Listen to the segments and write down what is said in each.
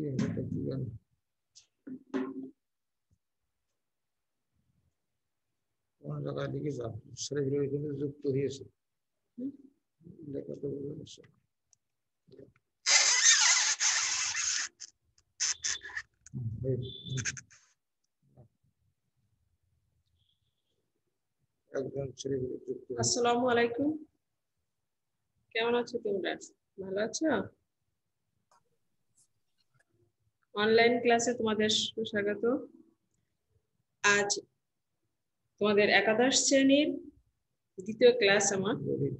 জায়গায় লিখে যাও ছেলেগুলো এখানে যুক্ত হয়েছে লেখা তো একজন ছেলেগুলো যুক্ত। আসসালামু আলাইকুম, কেমন আছো তোমরা? ভালো আছো? অনলাইন ক্লাসে তোমাদের সুস্বাগত। আজ তোমাদের একাদশ শ্রেণীর দ্বিতীয় ক্লাস। আমার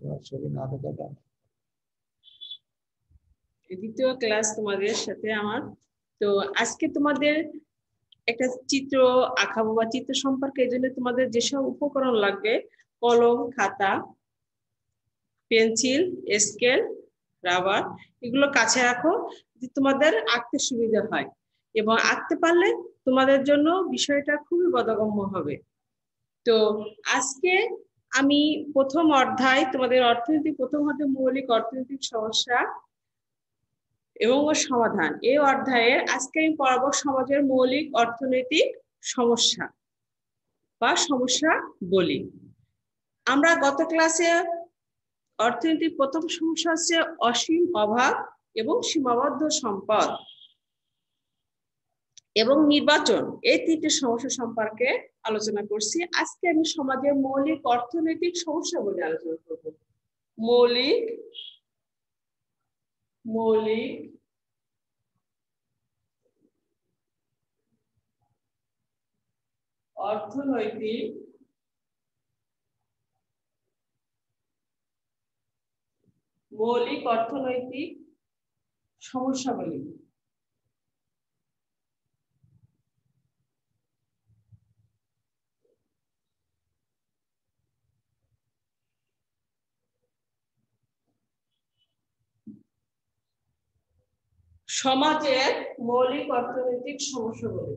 দ্বিতীয় ক্লাস তোমাদের সাথে আমার। তো আজকে তোমাদের একটা চিত্র আঁকাবো বা চিত্র সম্পর্কে, এই জন্য তোমাদের যেসব উপকরণ লাগবে, কলম, খাতা, পেন্সিল, স্কেল, রাবার, এগুলো কাছে রাখো যে তোমাদের আঁকতে সুবিধা হয়, এবং আঁকতে পারলে তোমাদের জন্য বিষয়টা খুবই বোধগম্য হবে। তো আজকে আমি প্রথম অধ্যায়, তোমাদের অর্থনৈতিক প্রথম অধ্যায় মৌলিক অর্থনৈতিক সমস্যা এবং সমাধান, এই অধ্যায়ে আজকে আমি পড়াবো সমাজের মৌলিক অর্থনৈতিক সমস্যা বা সমস্যা বলি। আমরা গত ক্লাসে অর্থনৈতিক প্রথম সমস্যা হচ্ছে অসীম অভাব এবং সীমাবদ্ধ সম্পদ এবং নির্বাচন, এই তিনটি সমস্যা সম্পর্কে আলোচনা করছি। আজকে আমি সমাজের মৌলিক অর্থনৈতিক সমস্যা বলে আলোচনা করব। মৌলিক অর্থনৈতিক সমস্যা বলি। সমাজের মৌলিক অর্থনৈতিক সমস্যা বলি।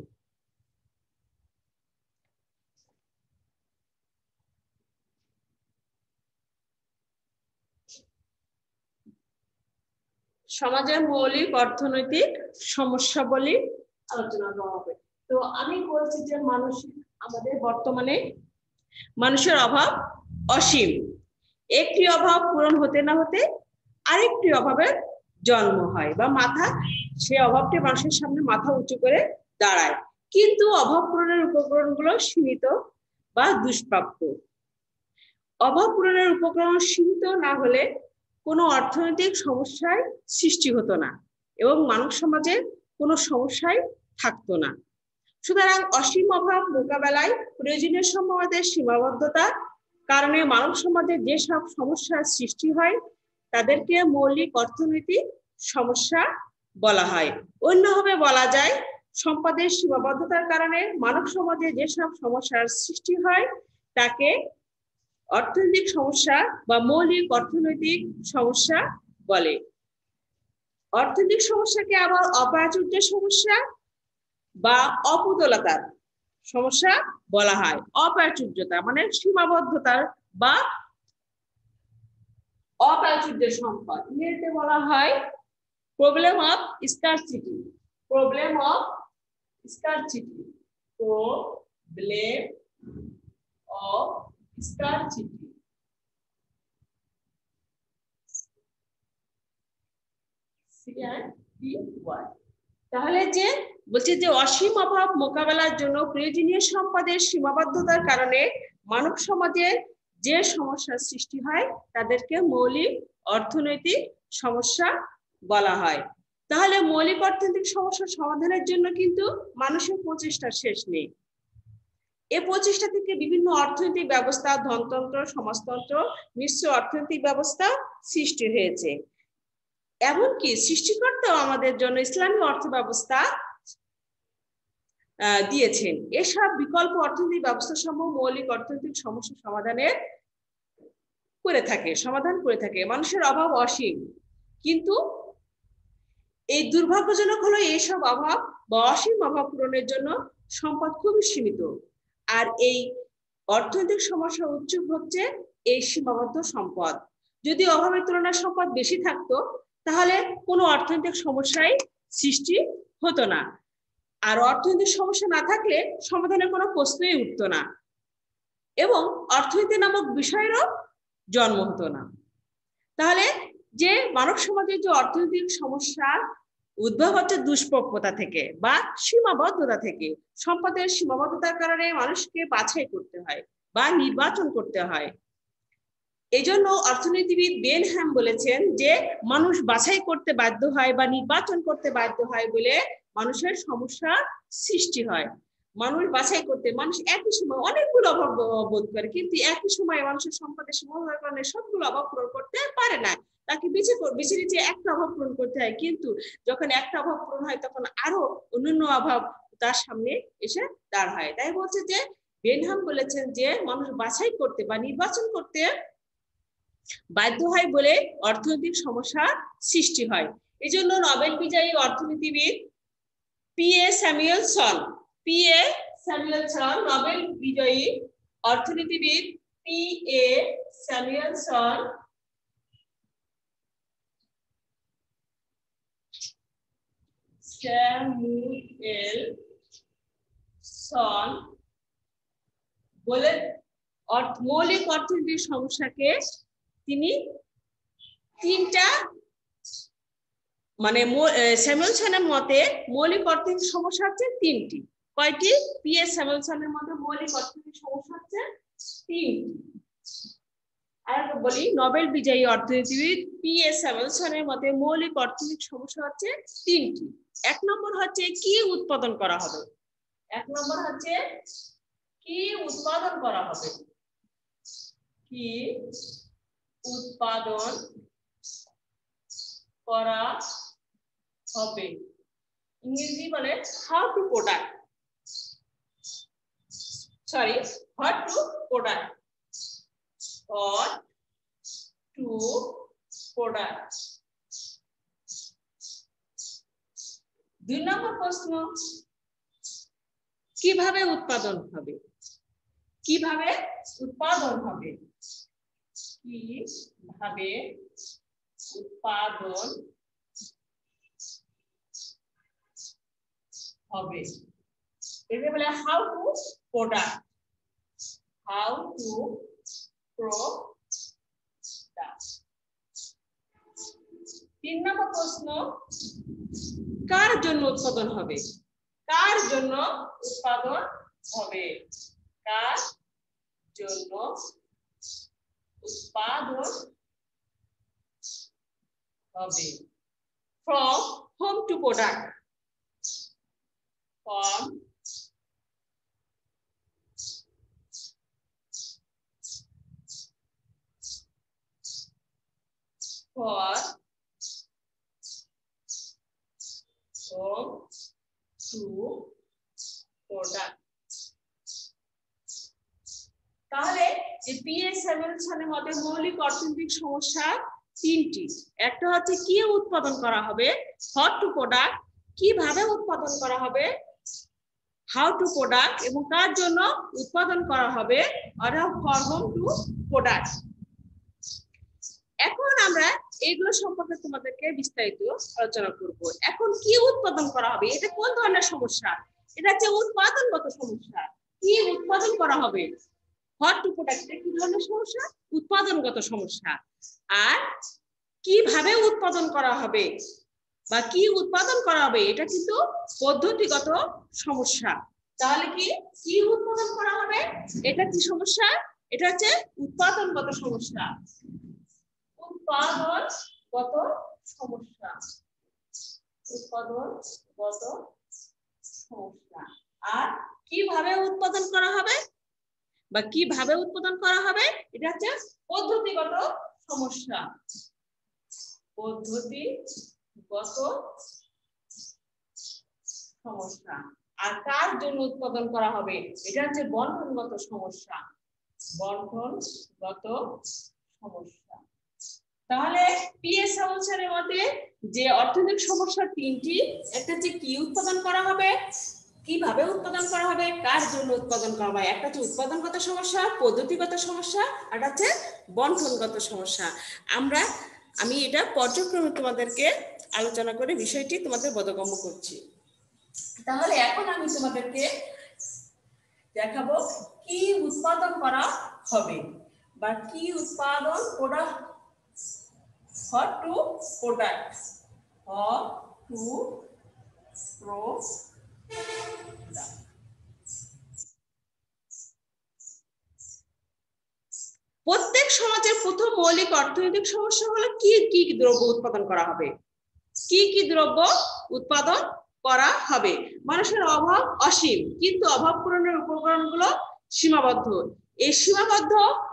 সমাজের মৌলিক অর্থনৈতিক সমস্যা বলি আলোচনা করা হবে। তো আমি বলছি যে আমাদের বর্তমানে মানুষের অভাব অসীম। একটি অভাব পূরণ হতে না হতে আরেকটি অভাবের জন্ম হয় বা সে অভাবটি মানুষের সামনে মাথা উঁচু করে দাঁড়ায়, কিন্তু অভাব পূরণের উপকরণগুলো সীমিত বা দুষ্প্রাপ্য। অভাব পূরণের উপকরণ সীমিত না হলে কোনো অর্থনৈতিক সমস্যার সৃষ্টি হতো না এবং মানব সমাজে কোনো সমস্যাই থাকতো না। সুতরাং অসীম অভাব মোকাবেলায় প্রয়োজনীয় সম্পদের সীমাবদ্ধতার কারণে মানব সমাজে যেসব সমস্যার সৃষ্টি হয় তাদেরকে মৌলিক অর্থনৈতিক সমস্যা বলা হয়। অন্যভাবে বলা যায়, সম্পদের সীমাবদ্ধতার কারণে মানব সমাজে যেসব সমস্যার সৃষ্টি হয় তাকে অর্থনৈতিক সমস্যা বা মৌলিক অর্থনৈতিক সমস্যা বলে। অর্থনৈতিক সমস্যাকে আবার অপ্রাচুর্যের সমস্যা বা অপুতলতার সমস্যা বলা হয়। অপ্রাচুর্যতা মানে সীমাবদ্ধতার বা অপ্রাচুর্যের সম্পদ, ইংরেজিতে বলা হয় problem of scarcity. Problem of scarcity, problem of scarcity. তাহলে যে বলছে যে অসীম অভাব মোকাবেলার জন্য প্রয়োজনীয় সম্পদের সীমাবদ্ধতার কারণে মানব সমাজে যে সমস্যার সৃষ্টি হয় তাদেরকে মৌলিক অর্থনৈতিক সমস্যা বলা হয়। তাহলে মৌলিক অর্থনৈতিক সমস্যার সমাধানের জন্য কিন্তু মানুষের প্রচেষ্টার শেষ নেই। এই প্রচেষ্টা থেকে বিভিন্ন অর্থনৈতিক ব্যবস্থা, ধনতন্ত্র, সমাজতন্ত্র, মিশ্র অর্থনৈতিক ব্যবস্থা সৃষ্টি হয়েছে। এমনকি সৃষ্টিকর্তাও আমাদের জন্য ইসলামী অর্থ ব্যবস্থা দিয়েছেন। এসব বিকল্প অর্থনৈতিক ব্যবস্থা সমূহ মৌলিক অর্থনৈতিক সমস্যা সমাধান করে থাকে। মানুষের অভাব অসীম, কিন্তু এই দুর্ভাগ্যজনক হলো এইসব অভাব বা অসীম অভাব পূরণের জন্য সম্পদ খুবই সীমিত। আর এই অর্থনৈতিক সমস্যা উচ্চ হচ্ছে এই সীমাবদ্ধ সম্পদ। যদি অভাবের তুলনায় সম্পদ বেশি থাকতো তাহলে কোনো অর্থনৈতিক সমস্যাই সৃষ্টি হতো না। আর অর্থনৈতিক সমস্যা না থাকলে সমাধানের কোনো প্রশ্নই উঠতো না এবং অর্থনীতি নামক বিষয়েরও জন্ম হতো না। তাহলে যে মানব সমাজের যে অর্থনৈতিক সমস্যা উদ্ভব হচ্ছে দুষ্প্রাপ্যতা থেকে বা সীমাবদ্ধতা থেকে। সম্পদের সীমাবদ্ধতার কারণে মানুষকে বাছাই করতে হয় বা নির্বাচন করতে হয়। এই জন্য অর্থনীতিবিদ বেনহ্যাম বলেছেন যে মানুষ বাছাই করতে বাধ্য হয় বা নির্বাচন করতে বাধ্য হয় বলে মানুষের সমস্যার সৃষ্টি হয়। মানুষ বাছাই করতে, মানুষ একই সময় অনেকগুলো অভাব বোধ করে, কিন্তু একই সময় মানুষের সম্পদের সীমাবদ্ধতার কারণে সবগুলো অভাব পূরণ করতে পারে না। তাকে বেছে নিচে একটা অভাব পূরণ করতে হয়, কিন্তু যখন একটা অভাব পূরণ হয় তখন আরো অন্যান্য অভাব তার সামনে এসে দাঁড় হয়। তাই বলছে যে বেনহ্যাম বলেছেন যে মানুষ বাছাই করতে বা নির্বাচন করতে বাধ্য হয় বলে অর্থনৈতিক সমস্যার সৃষ্টি হয়। এই জন্য নোবেল বিজয়ী অর্থনীতিবিদ P.A. স্যামুয়েলসন, নোবেল বিজয়ী অর্থনীতিবিদ P.A. স্যামুয়েলসন বলে মৌলিক অর্থনৈতিক সমস্যাকে তিনি তিনটা, মানে স্যামুয়েলসনের মতে মৌলিক অর্থনৈতিক সমস্যা হচ্ছে তিনটি। কয়টি? P.A. স্যামুয়েলসনের মতে মৌলিক অর্থনৈতিক সমস্যা হচ্ছে তিনটি। আর বলি, নোবেল বিজয়ী অর্থনীতিবিদ P.A. স্যামুয়েলসনের মতে মৌলিক অর্থনৈতিক সমস্যা হচ্ছে তিনটি। এক নম্বর হচ্ছে কি উৎপাদন করা হবে। এক নম্বর হচ্ছে কি উৎপাদন করা হবে। কি উৎপাদন করা হবে, ইংরেজি বলে how to product, what to product, দুই নম্বর প্রশ্ন, কিভাবে উৎপাদন হবে। কিভাবে উৎপাদন হবে, কিভাবে উৎপাদন হবে, এটা বলে how to product, how to product. তিন নম্বর প্রশ্ন, কার জন্য উৎপাদন হবে। কার জন্য উৎপাদন হবে, কার জন্য উৎপাদন হবে। From home to product, from home to product। তাহলে যে P.A. স্যামুয়েলসনের মতে মৌলিক অর্থনৈতিক সমস্যা তিনটি। একটা হচ্ছে কি উৎপাদন করা হবে, হোয়াট টু প্রোডাক্ট, কিভাবে উৎপাদন করা হবে, হাউ টু প্রোডাক্ট, এবং কার জন্য উৎপাদন করা হবে, ফর হোম টু প্রোডাক্ট। এখন আমরা এইগুলো সম্পর্কে তোমাদেরকে বিস্তারিত আলোচনা করব। এখন কি উৎপাদন করা হবে, এটা কোন ধরনের সমস্যা, এটা হচ্ছে উৎপাদনগত সমস্যা। কি উৎপাদন করা হবে, হোয়াট টু প্রোডাক্ট, কি ধরনের সমস্যা, উৎপাদনগত সমস্যা। আর কিভাবে উৎপাদন করা হবে বা কি উৎপাদন করা হবে, এটা কিন্তু পদ্ধতিগত সমস্যা। তাহলে কি উৎপাদন করা হবে, এটা কি সমস্যা, এটা হচ্ছে উৎপাদনগত সমস্যা। উৎপাদনগত সমস্যা, উৎপাদনগত সমস্যা। আর কিভাবে উৎপাদন করা হবে বা কিভাবে উৎপাদন করা হবে, এটা হচ্ছে পদ্ধতিগত সমস্যা। পদ্ধতিগত সমস্যা। আর কার জন্য উৎপাদন করা হবে, এটা হচ্ছে বন্টনগত সমস্যা। বন্টনগত সমস্যা। তাহলে P.A. স্যামুয়েলসনের মতে যে অর্থনৈতিক সমস্যা তিনটি, একটা হচ্ছে কি উৎপাদন করা হবে, কিভাবে উৎপাদন করা হবে, কার জন্য উৎপাদন করা হবে। একটা হচ্ছে উৎপাদনগত সমস্যা, পদ্ধতিগত সমস্যা, আর হচ্ছে বন্টনগত সমস্যা। আমি এটা পর্যায়ক্রমে তোমাদেরকে আলোচনা করে বিষয়টি তোমাদের বোধগম্য করছি। তাহলে এখন আমি তোমাদেরকে দেখাবো কি উৎপাদন করা হবে বা কি উৎপাদন করা for to product or to product। প্রত্যেক সমাজের প্রথম মৌলিক অর্থনৈতিক সমস্যা হলো কি কি দ্রব্য উৎপাদন করা হবে, কি কি দ্রব্য উৎপাদন করা হবে। মানুষের অভাব অসীম, কিন্তু অভাব পূরণের উপকরণগুলো সীমাবদ্ধ। এই সীমাবদ্ধ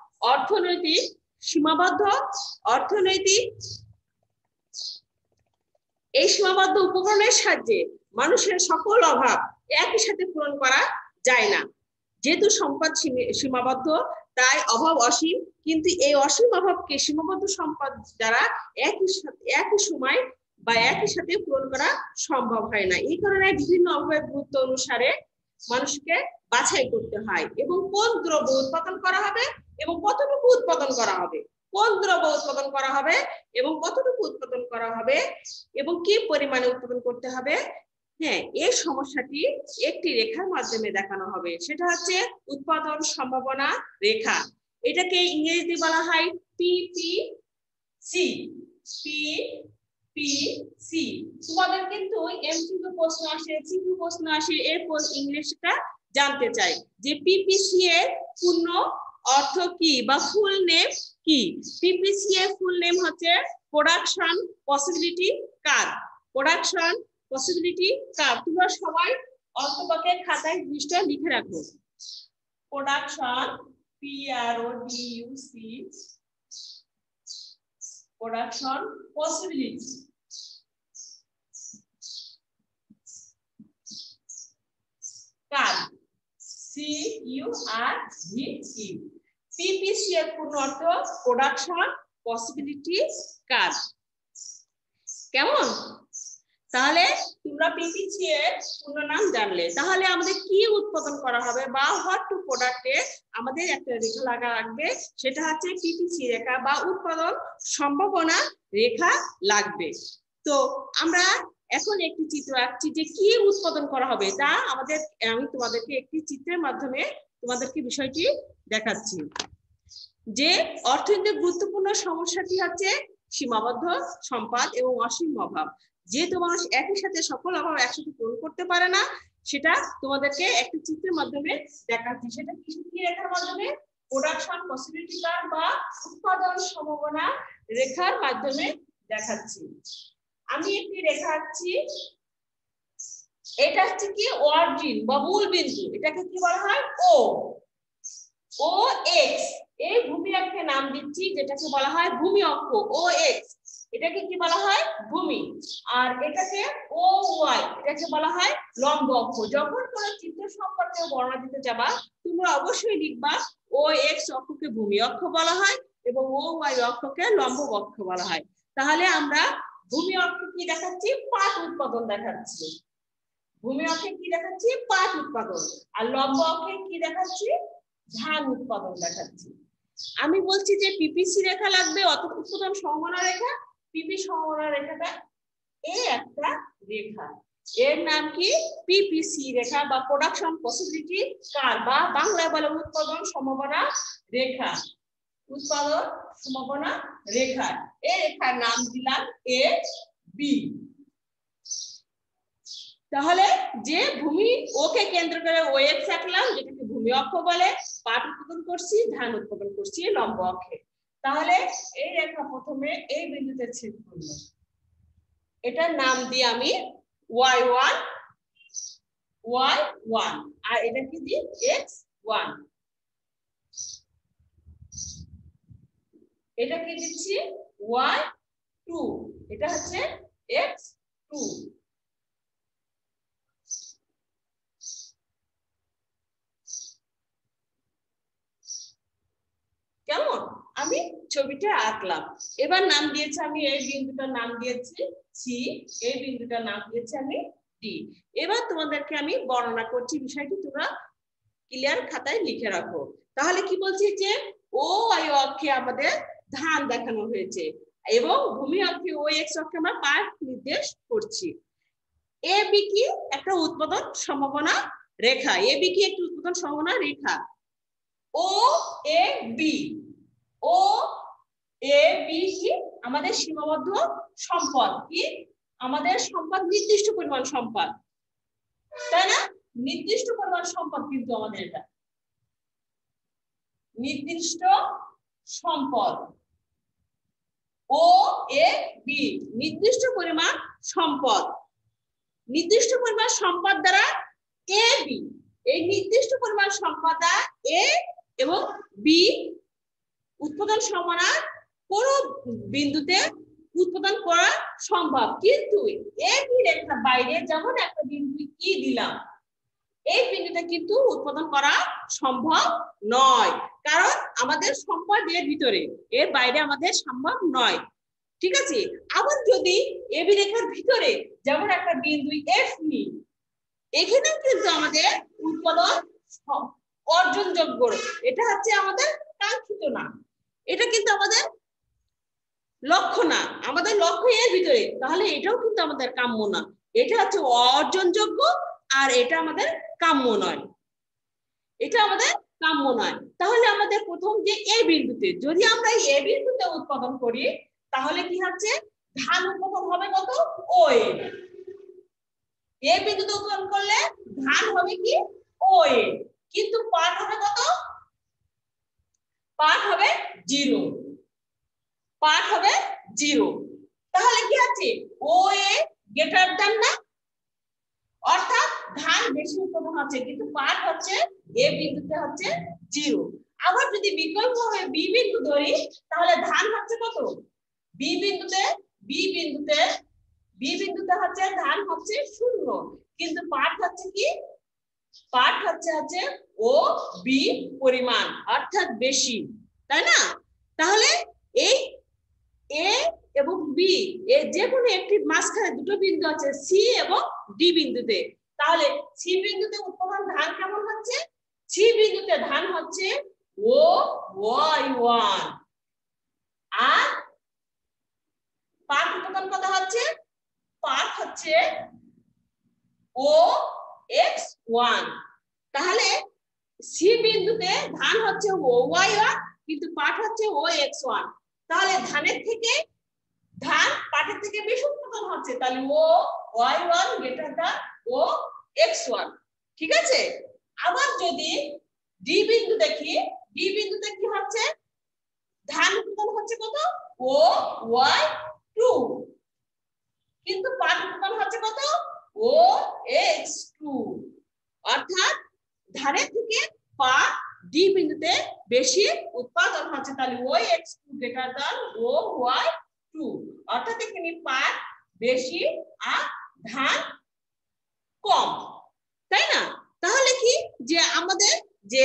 উপকরণের সাহায্যে মানুষের সকল অভাব একই সাথে পূরণ করা যায় না। যেহেতু সম্পদ সীমাবদ্ধ, তাই অভাব অসীম, কিন্তু এই অসীম অভাবকে সীমাবদ্ধ সম্পদ দ্বারা একই সময় বা একই সাথে পূরণ করা সম্ভব হয় না। এই কারণে বিভিন্ন অভাবের গুরুত্ব অনুসারে মানুষকে বাছাই করতে হয় এবং কোন দ্রব্য উৎপাদন করা হবে এবং কতটুকু উৎপাদন করা হবে, কোন দ্রব্য উৎপাদন করা হবে এবং কতটুকু উৎপাদন করা হবে এবং কি পরিমাণে উৎপাদন করতে হবে, হ্যাঁ, এই সমস্যাটি একটি রেখার মাধ্যমে দেখানো হবে। সেটা হচ্ছে উৎপাদন সম্ভাবনা রেখা। এটাকে ইংরেজিতে বলা হয় পিপিসি। পিপিসি। তোমাদের কিন্তু এমসিকিউ প্রশ্ন আসে, সিকিউ প্রশ্ন আসে, এরপর ইংলিশটা জানতে চাই যে পিপিসি এর পূর্ণ অর্থ কি বা ফুল নেম কি। পিপিসি এর ফুল নেম হচ্ছে production possibility curve. Production possibility curve. তোমরা সবাই অন্তপক্ষে খাতায় জিনিসটা লিখে রাখো। Production PRODUC production possibility curve CURVE। PPC এর পূর্ণ অর্থ প্রোডাকশন পসিবিলিটি কার্ভ। কেমন? তাহলে তোমরা পিপিসি এর পূর্ণ নাম জানলে। তাহলে আমাদের কি উৎপাদন করা হবে বা হোয়াট টু প্রোডাক্টে আমাদের একটা রেখা লাগা লাগবে, সেটা হচ্ছে পিপিসি রেখা বা উৎপাদন সম্ভাবনা রেখা লাগবে। তো আমরা এখন একটি চিত্র আঁকছি যে কি উৎপাদন করা হবে, তা আমি তোমাদেরকে একটি চিত্রের মাধ্যমে তোমাদেরকে বিষয়টি দেখাচ্ছি। যে অর্থনৈতিক গুরুত্বপূর্ণ সমস্যাটি হচ্ছে সীমাবদ্ধ সম্পদ এবং অসীম অভাব। যেহেতু মানুষ একই সাথে সকল অভাব একসাথে পূরণ করতে পারে না, সেটা তোমাদেরকে একটি চিত্রের মাধ্যমে দেখাচ্ছি। সেটা কি রেখার মাধ্যমে? প্রোডাকশন পসিবিলিটি কার্ভ বা উৎপাদন সম্ভাবনা রেখার মাধ্যমে দেখাচ্ছি। আমি একটি রেখা আঁকছি। এটা হচ্ছে কি অরিজিন বা মূল বিন্দু। এটাকে কি বলা হয়? O X. এই ভূমি অক্ষের নাম দিচ্ছি যেটাকে বলা হয় ভূমি অক্ষ ও এক্স। এটাকে কি বলা হয়? ভূমি। আর এটাকে ও ওয়াই, এটাকে বলা হয় লম্ব অক্ষ। যখন কোনো চিত্র সম্পর্কে বর্ণনা দিতে যাবা, তোমরা অবশ্যই লিখবা ও এক্স অক্ষকে ভূমি অক্ষ বলা হয় এবং ও ওয়াই অক্ষকে লম্ব অক্ষ বলা হয়। তাহলে আমরা ভূমি অক্ষে কি দেখাচ্ছি? পাট উৎপাদন দেখাচ্ছি। ভূমি অক্ষে কি দেখাচ্ছি? পাট উৎপাদন। আর লম্ব অক্ষে কি দেখাচ্ছি? ধান উৎপাদন দেখাচ্ছি। আমি বলছি যে পিপিসি রেখা লাগবে, উৎপাদন সম্ভাবনা রেখা। পিপি সম্ভাবনা রেখাটা এই একটা রেখা, এর নাম কি? পিপিসি রেখা বা প্রোডাকশন পসিবিলিটি কার্ভ বা বাংলায় বলে উৎপাদন সম্ভাবনা রেখা। উৎপাদন সম্ভাবনা রেখা, এই রেখার নাম দিলাম এ বি। তাহলে যে ভূমি ওকে কেন্দ্র করে ও এক্স আঁকলাম, যেটাকে ভূমি অক্ষ বলে। পাট উৎপাদন করছি, ধান উৎপাদন করছি লম্ব অক্ষে। তাহলে এই রেখা প্রথমে এই বিন্দুতে ছেদ করলো, এটার নাম দিই আমি y1 y1 আর এটা কি দিই? x1। এটা কি দিচ্ছি? y2। এটা হচ্ছে x2। কেমন? আমি ছবিটা আঁকলাম। এবার নাম দিয়েছি আমি, এই বিন্দুটার নাম দিয়েছি সি, এই বিন্দুটার নাম দিয়েছি আমি ডি। এবার তোমাদেরকে আমি বর্ণনা করছি বিষয়টি, তোমরা ক্লিয়ার খাতায় লিখে রাখো। তাহলে কি বলছি যে ও ওয়াই অক্ষে আমাদের ধান দেখানো হয়েছে, এবং ভূমি অক্ষে ও এক্স অক্ষে আমরা পাঠ নির্দেশ করছি। এ বি কি একটা উৎপাদন সম্ভাবনা রেখা, এ বি কি একটি উৎপাদন সম্ভাবনা রেখা। ও A B, O A B কি আমাদের সীমাবদ্ধ সম্পদ, কি আমাদের সম্পদ নির্দিষ্ট পরিমাণ সম্পদ, তাই না? নির্দিষ্ট পরিমাণ সম্পদ কিন্তু আমাদের এটা নির্দিষ্ট সম্পদ। ও এ বি নির্দিষ্ট পরিমাণ সম্পদ, নির্দিষ্ট পরিমাণ সম্পদ দ্বারা এ বি, এই নির্দিষ্ট পরিমাণ সম্পদ দ্বারা এ এবং বি উৎপাদন সমানার কোন বিন্দুতে উৎপাদন করা সম্ভব, কিন্তু এ বি রেখার বাইরে যেমন একটা বিন্দু ই দিলাম, এই বিন্দুতে কিন্তু উৎপাদন করা সম্ভব নয়, কারণ আমাদের সম্পদ এর ভিতরে, এর বাইরে আমাদের সম্ভব নয়। ঠিক আছে, আবার যদি এ বি রেখার ভিতরে যেমন একটা বিন্দু এফ নি, এখানেও কিন্তু আমাদের উৎপাদন অর্জনযোগ্য, এটা হচ্ছে আমাদের কাঙ্ক্ষিত না, এটা কিন্তু আমাদের লক্ষ্য না, আমাদের লক্ষ্য এর ভিতরে, তাহলে এটাও কিন্তু আমাদের কাম্য না, এটা হচ্ছে অর্জনযোগ্য আর এটা আমাদের কাম্য নয়, এটা আমাদের কাম্য নয়। তাহলে আমাদের প্রথম যে এ বিন্দুতে, যদি আমরা এ বিন্দুতে উৎপাদন করি তাহলে কি হচ্ছে ধান উৎপাদন হবে কত, ও এ বিন্দুতে উৎপাদন করলে ধান হবে কি ও এ, কিন্তু পাঠ হবে কত, পাঠ হবে 0, পাঠ হবে 0। তাহলে কি আছে ও এ গ্রেটার দ্যান না, অর্থাৎ ধান বেশি উৎপাদন হচ্ছে, কিন্তু পাঠ হচ্ছে এ বিন্দুতে হচ্ছে 0। আবার যদি বিকল্প ভাবে বি বিন্দু ধরি তাহলে ধান হচ্ছে কত, বি বিন্দুতে, বি বিন্দুতে হচ্ছে ধান হচ্ছে 0, কিন্তু পাঠ হচ্ছে কি, পাঠ হচ্ছে ও বি পরিমাণ, অর্থাৎ বেশি, তাই না? তাহলে এই এ এবং বি এর যে কোনো একটি মাঝখানে দুটো বিন্দু আছে সি এবং ডি বিন্দুতে, তাহলে সি বিন্দুতে উৎপাদন ধান কেমন হচ্ছে, সি বিন্দুতে ধান হচ্ছে ও ওয়াই 1, আর পাঠ উৎপাদন কত হচ্ছে, পাঠ হচ্ছে ও এক্স 1। তাহলে সি বিন্দুতে ধান হচ্ছে ও ওয়াই 1, কিন্তু পাঠ হচ্ছে ও এক্স 1। তাহলে ধানের থেকে, ধান পাঠের থেকে বেশি উৎপাদন হচ্ছে, তাহলে O Y 1 greater than O X 1। ঠিক আছে, আবার যদি ডি বিন্দু দেখি, ডি বিন্দুতে কি হচ্ছে, ধান উৎপাদন হচ্ছে কত, ও ওয়াই 2, কিন্তু পাঠ উৎপাদন হচ্ছে কত, ও এক্স 2, অর্থাৎ ধানের থেকে পাঠ ডি বিন্দুতে বেশি উৎপাদন হচ্ছে, তাহলে O X 2 greater than O Y 2, অর্থাৎ এখানে পাঠ বেশি আর ধান কম, তাই না? তাহলে কি যে আমাদের যে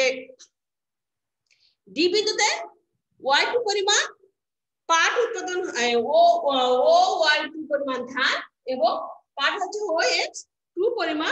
ডি বিন্দুতে y2 পরিমাণ পাঠ উৎপাদন, ও y2 পরিমাণ ধান এবং পাঠ হচ্ছে ও এক্স 2 পরিমাণ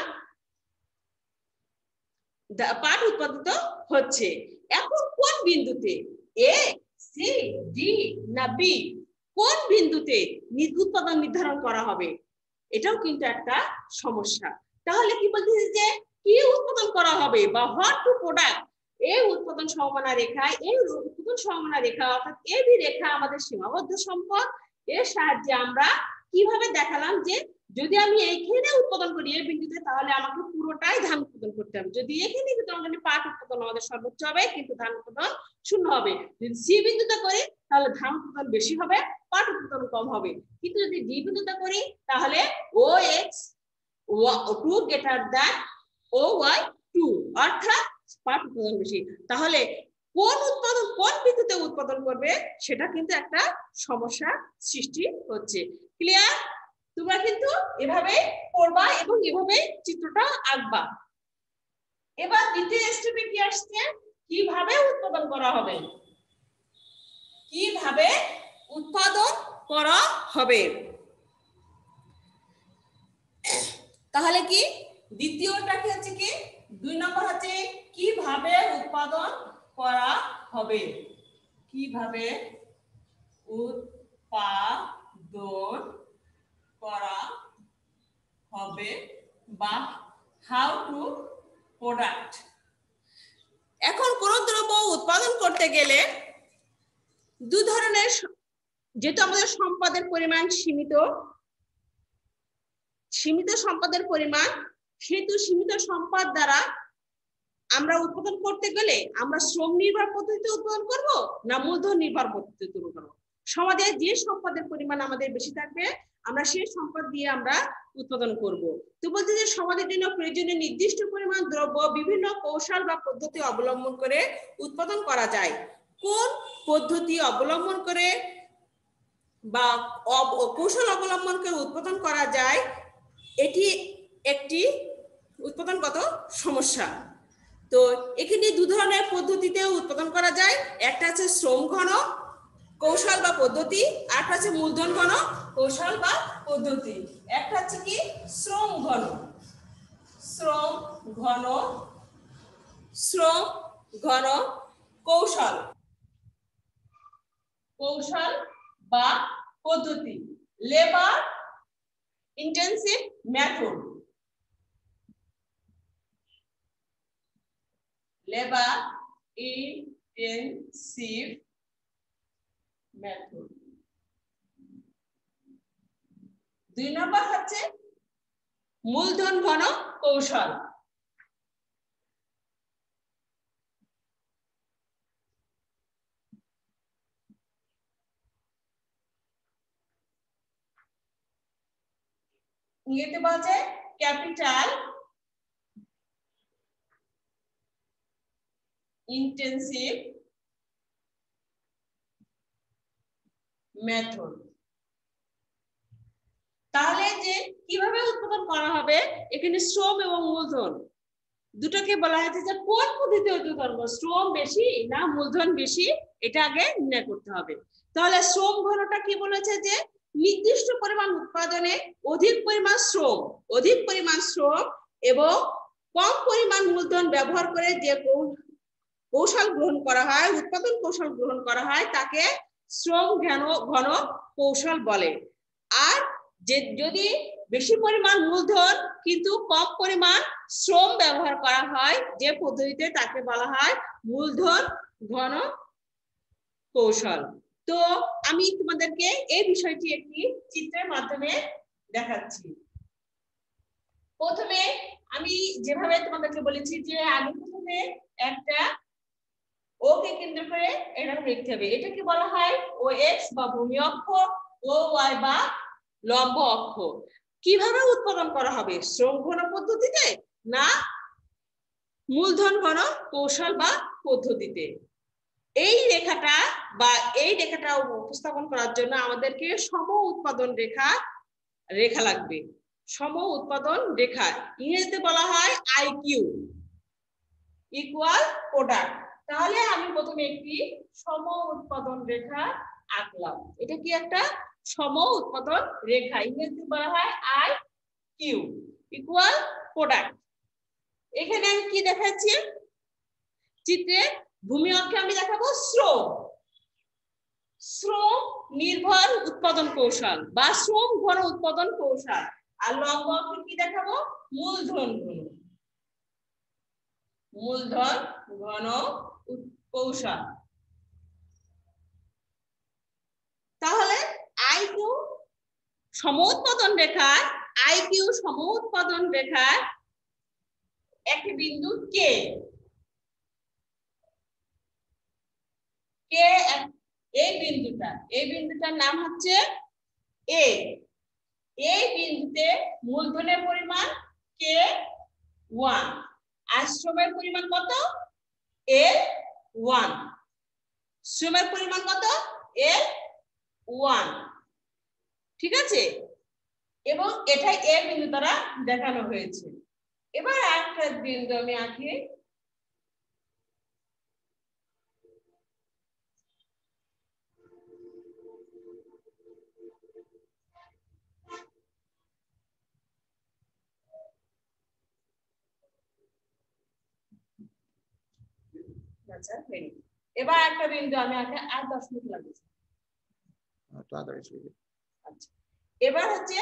পাঠ উৎপাদিত হচ্ছে। এখন কোন বিন্দুতে, এ সি ডি না বি, কোন বিন্দুতে উৎপাদন নির্ধারণ করা হবে, এটাও কিন্তু একটা সমস্যা। তাহলে কি বলতেছে যে কি উৎপাদন করা হবে বা হোয়াট টু প্রোডাক্ট, এই উৎপাদন সম্ভাবনা রেখায়, এই উৎপাদন সম্ভাবনা রেখা অর্থাৎ এ বি রেখা আমাদের সীমাবদ্ধ সম্পদ, এর সাহায্যে আমরা কিভাবে দেখালাম যে যদি আমি এইখানে উৎপাদন করি এই বিন্দুতে, তাহলে আমাকে পুরোটাই ধান উৎপাদন করতে হবে, যদি এখানে কিন্তু পাট উৎপাদন আমাদের সর্বোচ্চ হবে কিন্তু ধান উৎপাদন 0 হবে, যদি সি বিন্দুতে করি তাহলে ধান উৎপাদন বেশি হবে, পাট উৎপাদন কম হবে, কিন্তু যদি ডি বিন্দুতে করি তাহলে O X 2 greater than O Y 2, অর্থাৎ পাট উৎপাদন বেশি। তাহলে কোন উৎপাদন কোন বিন্দুতে উৎপাদন করবে সেটা কিন্তু একটা সমস্যা সৃষ্টি হচ্ছে। ক্লিয়ার? তোমরা কিন্তু এভাবে করবা এবং এভাবে চিত্রটা আঁকবা। এবার দ্বিতীয় স্টেপে কি আসছে, কিভাবে উৎপাদন করা হবে, কিভাবে উৎপাদন করা হবে। তাহলে কি দ্বিতীয়টা কি হচ্ছে, কি 2 নম্বর হচ্ছে কিভাবে উৎপাদন করা হবে, কিভাবে উৎপাদন করা হবে বা হাউ টু প্রোডাক্ট। এখন কোন দ্রব্য উৎপাদন করতে গেলে দু ধরনের, যেহেতু আমাদের সম্পদের পরিমাণ সীমিত সম্পদের পরিমাণ, সেহেতু সীমিত সম্পদ দ্বারা আমরা উৎপাদন করতে গেলে আমরা শ্রম নির্ভর পদ্ধতিতে উৎপাদন করব না মূলধন নির্ভর পদ্ধতিতে উৎপাদন করব। সমাজে যে সম্পদের পরিমাণ আমাদের বেশি থাকবে আমরা সেই সম্পদ দিয়ে আমরা উৎপাদন করব। তো বলতে যে সমাজের জন্য প্রয়োজনীয় নির্দিষ্ট পরিমাণ দ্রব্য বিভিন্ন কৌশল বা পদ্ধতি অবলম্বন করে উৎপাদন করা যায়। কোন পদ্ধতি অবলম্বন করে বা কৌশল অবলম্বন করে উৎপাদন করা যায়, এটি একটি উৎপাদনগত সমস্যা। তো এখানে দু ধরনের পদ্ধতিতে উৎপাদন করা যায়, একটা আছে শ্রম ঘন কৌশল বা পদ্ধতি, আর একটা আছে মূলধন ঘন কৌশল বা পদ্ধতি। একটা হচ্ছে কি শ্রম ঘন কৌশল বা পদ্ধতি, labour intensive method. Labour intensive method. 2 নম্বর হচ্ছে মূলধন ঘন কৌশল। ইংরেজিতে বলা যায় ক্যাপিটাল ইন্টেনসিভ মেথড। তাহলে যে কিভাবে উৎপাদন করা হবে, এখানে শ্রম এবং মূলধন দুটোকে বলা হয়েছে যে কোন পদ্ধতিতে উৎপাদন করব, শ্রম বেশি না মূলধন বেশি, এটা আগে নির্ণয় করতে হবে। তাহলে শ্রম ঘনটা কি বলেছে যে নির্দিষ্ট পরিমাণ উৎপাদনে অধিক পরিমাণ শ্রম এবং কম পরিমাণ মূলধন ব্যবহার করে যে কৌশল গ্রহণ করা হয়, উৎপাদন কৌশল গ্রহণ করা হয়, তাকে শ্রম ঘন কৌশল বলে। আর যে যদি বেশি পরিমাণ মূলধন কিন্তু কম পরিমাণ শ্রম ব্যবহার করা হয় যে পদ্ধতিতে, তাকে বলা হয় মূলধন ঘন কৌশল। তো আমি তোমাদেরকে এই বিষয়টি একটি চিত্রের মাধ্যমে দেখাচ্ছি। প্রথমে আমি যেভাবে তোমাদেরকে বলেছি যে আগে প্রথমে একটা ও কে কেন্দ্র করে এরকম লিখতে হবে, এটাকে বলা হয় ও এক্স বা ভূমি অক্ষ, ও ওয়াই বা লম্ব অক্ষ। কিভাবে উৎপাদন করা হবে, শ্রম ঘন পদ্ধতিতে না মূলধন ঘন কৌশল বা পদ্ধতিতে? এই রেখাটা উপস্থাপন করার জন্য আমাদেরকে সম উৎপাদন রেখা লাগবে। সম উৎপাদন রেখা ইংরেজিতে বলা হয় আইকিউ, ইকুয়াল প্রোডাক্ট। তাহলে আমি প্রথমে একটি সম উৎপাদন রেখা আঁকলাম। এটা কি একটা সম উৎপাদন রেখা, ইংরেজিতে বলা হয় আই কিউ, ইকুয়াল প্রোডাক্ট। এখানে আমি কি দেখাচ্ছি চিত্রে, ভূমি অক্ষে আমি দেখাবো শ্রম নির্ভর উৎপাদন কৌশল বা শ্রম ঘন উৎপাদন কৌশল, আর লম্ব অক্ষে কি দেখাবো মূলধন ঘন কৌশল। তাহলে আইকিউ সমউৎপাদন রেখার একটি বিন্দু কে এই বিন্দুটার নাম হচ্ছে এ। এই বিন্দুতে মূলধনের পরিমাণ K1 আর শ্রমের পরিমাণ কত L1, শ্রমের পরিমাণ কত L1, ঠিক আছে। এবং এটাই এ বিন্দু দ্বারা দেখানো হয়েছে। এবার একটা বিন্দু আমি আঁকি, এবার একটা বিন্দু আমি আঁকি, আর 10 মিনিট লাগবে। তাড়াতাড়ি শিখে। আচ্ছা, এবার হচ্ছে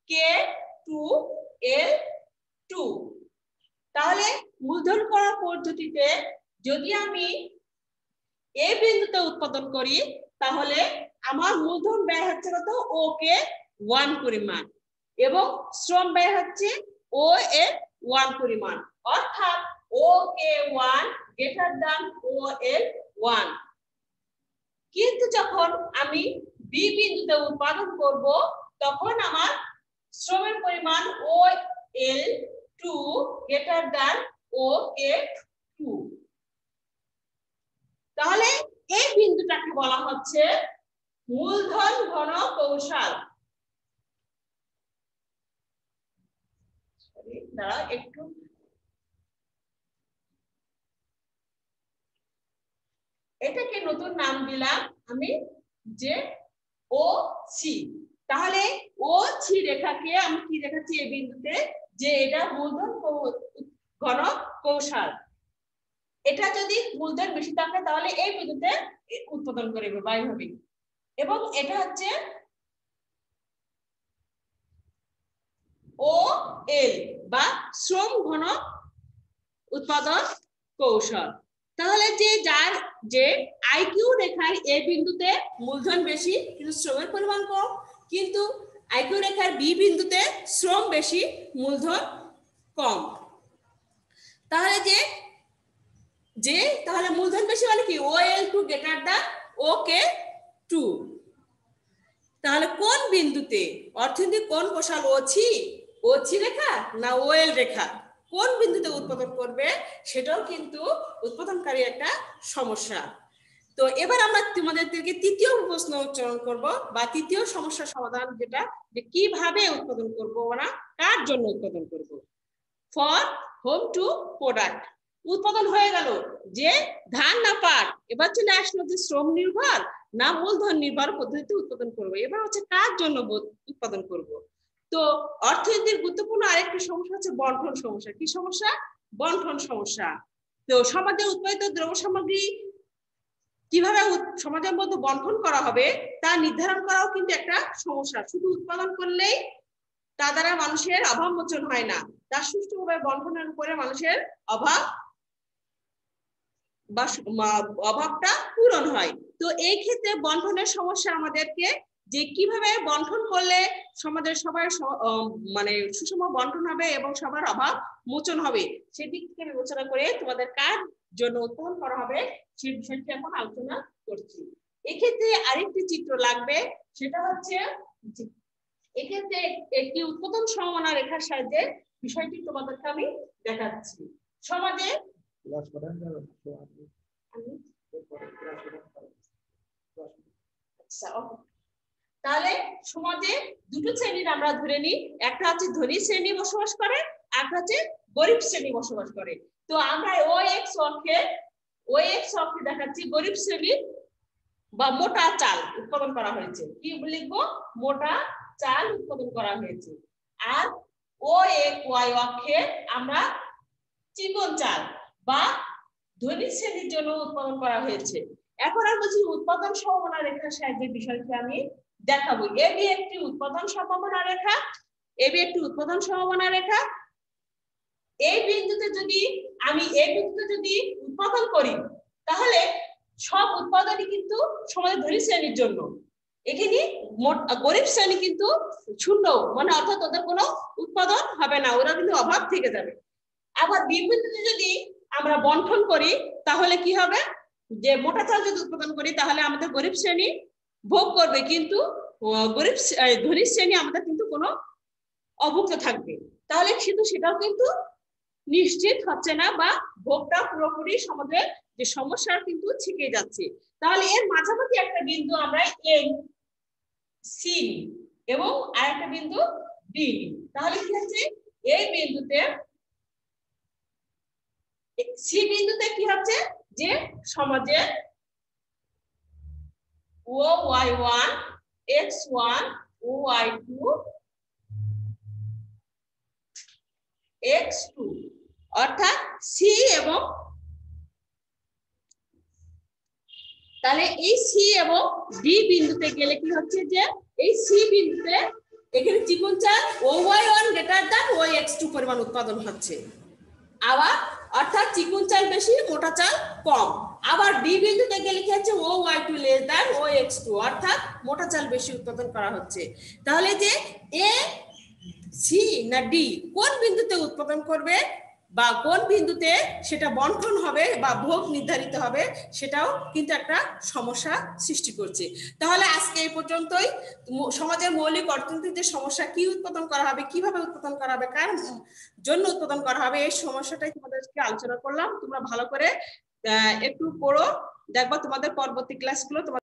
K2L2। তাহলে মূলধন করার পদ্ধতিতে যদি আমি এ বিন্দুতে উৎপাদন করি তাহলে আমার মূলধন ব্যয় হচ্ছে কত OK1 পরিমাণ এবং শ্রম ব্যয় হচ্ছে OL1 পরিমাণ, অর্থাৎ OK1 গ্রেটার দ্যান OL1। কিন্তু যখন আমি বি বিন্দুতে উৎপাদন করব তখন আমার শ্রমের পরিমাণ OL2 গ্রেটার দ্যান OK2। তাহলে এই বিন্দুটাকে বলা হচ্ছে মূলধন ঘন কৌশল। একটু এটাকে নতুন নাম দিলাম আমি যে OC। তাহলে OC রেখাকে আমি কি দেখাচ্ছি এই বিন্দুতে যে এটা মূলধন ঘন কৌশল। এটা যদি মূলধন বেশি থাকে তাহলে এই বিন্দুতে উৎপাদন করবে বাই হবে, এবং এটা হচ্ছে OL বা শ্রম ঘন উৎপাদন কৌশল। তাহলে যার যে আইকিউ রেখার এ বিন্দুতে মূলধন বেশি কিন্তু শ্রমের পরিমাণ কম, কিন্তু আইকিউ রেখার বি বিন্দুতে শ্রম বেশি মূলধন কম। তাহলে তাহলে মূলধন বেশি মানে কি OL2 গ্রেটার দ্যান OK2। তাহলে কোন বিন্দুতে অর্থনৈতিক কোন কৌশল OC রেখা না OL রেখা কোন বিন্দুতে উৎপাদন করবে সেটাও কিন্তু উৎপাদনকারী একটা সমস্যা। তো এবার আমরা তোমাদেরকে তৃতীয় প্রশ্ন উচ্চারণ করব বা তৃতীয় সমস্যার সমাধান, যেটা যে কিভাবে উৎপাদন করব না কার জন্য উৎপাদন করব। ফর হোম টু প্রোডাক্ট উৎপাদন হয়ে গেল যে ধান না পাট, এবার চলে আসলো যে শ্রম নির্ভর না মূলধন নির্ভর পদ্ধতিতে উৎপাদন করবো। এবার হচ্ছে কার জন্য উৎপাদন করব। তো অর্থনীতির গুরুত্বপূর্ণ আরেকটি সমস্যা হচ্ছে বন্টন সমস্যা। কি সমস্যা? বন্টন সমস্যা। তো সমাজে উৎপাদিত দ্রব্য সামগ্রী কিভাবে সমাজের মধ্যে বন্টন করা হবে তা নির্ধারণ করাও কিন্তু একটা সমস্যা। শুধু উৎপাদন করলেই তা দ্বারা মানুষের অভাব মোচন হয় না, তার সুষ্ঠুভাবে বন্টনের উপরে মানুষের অভাব বা অভাবটা পূরণ হয়। তো এই ক্ষেত্রে বন্টনের সমস্যা আমাদেরকে যে কিভাবে বন্টন করলে সমাজের সবার মানে সুষম বন্টন হবে এবং সবার অভাব মোচন হবে সেদিক থেকে বিবেচনা করে তোমাদের কার জন্য উৎপাদন করা হবে সেই বিষয়টি এখন আলোচনা করছি। এক্ষেত্রে আরেকটি চিত্র লাগবে, সেটা হচ্ছে এক্ষেত্রে একটি উৎপাদন সমমনা রেখার সাহায্যে বিষয়টি তোমাদেরকে আমি দেখাচ্ছি। সমাজে তাহলে সমাজে দুটো শ্রেণীর আমরা ধরে নিই, একটা হচ্ছে ধনী শ্রেণী বসবাস করে, একটা হচ্ছে গরিব শ্রেণী বসবাস করে। তো আমরা OX অক্ষে দেখাচ্ছি গরিব শ্রেণীর বা মোটা চাল উৎপাদন করা হয়েছে। কি লিখবো? মোটা চাল উৎপাদন করা হয়েছে। আর OY অক্ষে আমরা চিকন চাল বা ধনী শ্রেণীর জন্য উৎপাদন করা হয়েছে। এখন আমি বলছি উৎপাদন সম্ভাবনা রেখার সাহায্যে বিষয়টি আমি দেখাবো। এবি একটি উৎপাদন সম্ভাবনা রেখা, এবি একটি উৎপাদন সম্ভাবনা রেখা। এই বিন্দুতে যদি উৎপাদন করি তাহলে সব উৎপাদনই কিন্তু সমাজের ধনী শ্রেণীর জন্য। এখানে গরিব শ্রেণী কিন্তু শূন্য, মানে অর্থাৎ ওদের কোনো উৎপাদন হবে না, ওরা কিন্তু অভাব থেকে যাবে। আবার বি বিন্দুতে যদি আমরা বন্টন করি তাহলে কি হবে, যে মোটা চাল যদি উৎপাদন করি তাহলে আমাদের গরিব শ্রেণী ভোগ করবে, কিন্তু ধনী শ্রেণী আমাদের কিন্তু কোনো অভুক্ত থাকবে। তাহলে কিন্তু সেটাও কিন্তু নিশ্চিত হচ্ছে না বা ভোগটা পুরোপুরি সমাজের যে সমস্যা কিন্তু ছিকে যাচ্ছে। তাহলে এর মাঝামাঝি একটা বিন্দু আমরা সি এবং আরেকটা বিন্দু ডি। তাহলে কি হচ্ছে এই বিন্দুতে সি বিন্দুতে কি হচ্ছে যে সমাজের OY1 X1 OY2 X2 অর্থাৎ সি এবং তাহলে এই সি এবং ডি বিন্দুতে গেলে কি হচ্ছে যে এই সি বিন্দুতে এখানে চিকন চাল OY1 গ্রেটার দ্যান OX2 পরিমাণ উৎপাদন হচ্ছে, আবার অর্থাৎ চিকন চাল বেশি মোটা চাল কম। আবার ডি বিন্দুতে গেলে কি হচ্ছে OY2 লেস দ্যান OX2 অর্থাৎ মোটা চাল বেশি উৎপাদন করা হচ্ছে। তাহলে যে এ সি না ডি কোন বিন্দুতে উৎপাদন করবে বা কোন বিন্দুতে সেটা বণ্টন হবে বা ভোগ নির্ধারিত হবে সেটাও কিন্তু একটা সমস্যা সৃষ্টি করছে। তাহলে আজকে এই পর্যন্তই সমাজের মৌলিক অর্থনীতিতে সমস্যা কি উৎপাদন করা হবে, কিভাবে উৎপাদন করা হবে, কার জন্য উৎপাদন করা হবে, এই সমস্যাটাই তোমাদেরকে আলোচনা করলাম। তোমরা ভালো করে একটু পড়ো, দেখবা তোমাদের পরবর্তী ক্লাসগুলো তোমাদের